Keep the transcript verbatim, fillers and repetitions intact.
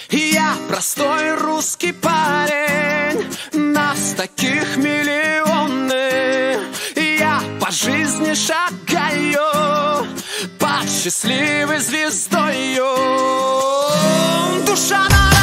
Я простой русский парень, нас таких миллионы. Я по жизни шагаю под счастливой звездою. Душа на